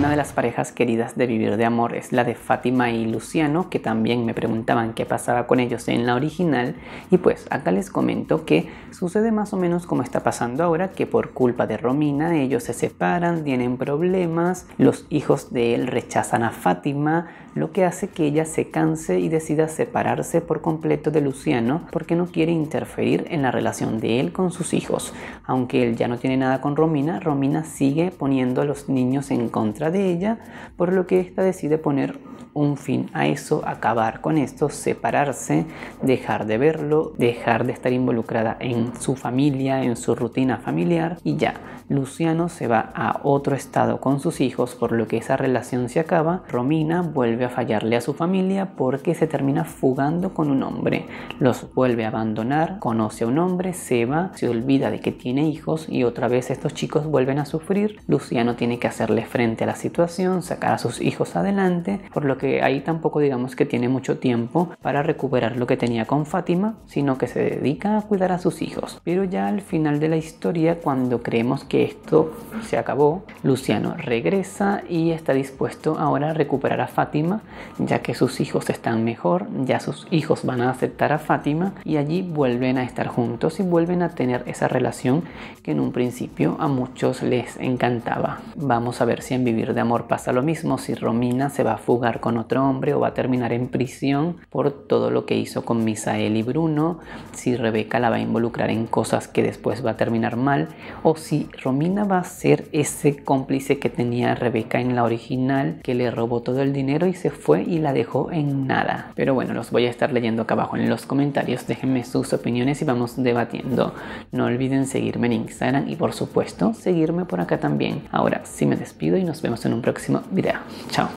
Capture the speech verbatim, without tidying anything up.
Una de las parejas queridas de Vivir de Amor es la de Fátima y Luciano, que también me preguntaban qué pasaba con ellos en la original, y pues acá les comento que sucede más o menos como está pasando ahora, que por culpa de Romina ellos se separan, tienen problemas, los hijos de él rechazan a Fátima, lo que hace que ella se canse y decida separarse por completo de Luciano porque no quiere interferir en la relación de él con sus hijos. Aunque él ya no tiene nada con Romina, Romina sigue poniendo a los niños en contra de ella, por lo que ésta decide poner un fin a eso, acabar con esto, separarse, dejar de verlo, dejar de estar involucrada en su familia, en su rutina familiar, y ya, Luciano se va a otro estado con sus hijos, por lo que esa relación se acaba. Romina vuelve a fallarle a su familia porque se termina fugando con un hombre, los vuelve a abandonar, conoce a un hombre, se va, se olvida de que tiene hijos y otra vez estos chicos vuelven a sufrir. Luciano tiene que hacerle frente a la situación, sacar a sus hijos adelante, por lo que ahí tampoco digamos que tiene mucho tiempo para recuperar lo que tenía con Fátima, sino que se dedica a cuidar a sus hijos. Pero ya al final de la historia, cuando creemos que esto se acabó, Luciano regresa y está dispuesto ahora a recuperar a Fátima, ya que sus hijos están mejor, ya sus hijos van a aceptar a Fátima y allí vuelven a estar juntos y vuelven a tener esa relación que en un principio a muchos les encantaba. Vamos a ver si en Vivir de Amor pasa lo mismo, si Romina se va a fugar con otro hombre o va a terminar en prisión por todo lo que hizo con Misael y Bruno, si Rebeca la va a involucrar en cosas que después va a terminar mal, o si Romina va a ser ese cómplice que tenía Rebeca en la original, que le robó todo el dinero y se fue y la dejó en nada. Pero bueno, los voy a estar leyendo acá abajo en los comentarios, déjenme sus opiniones y vamos debatiendo. No olviden seguirme en Instagram y por supuesto seguirme por acá también. Ahora sí me despido y nos vemos en un próximo video. Chao.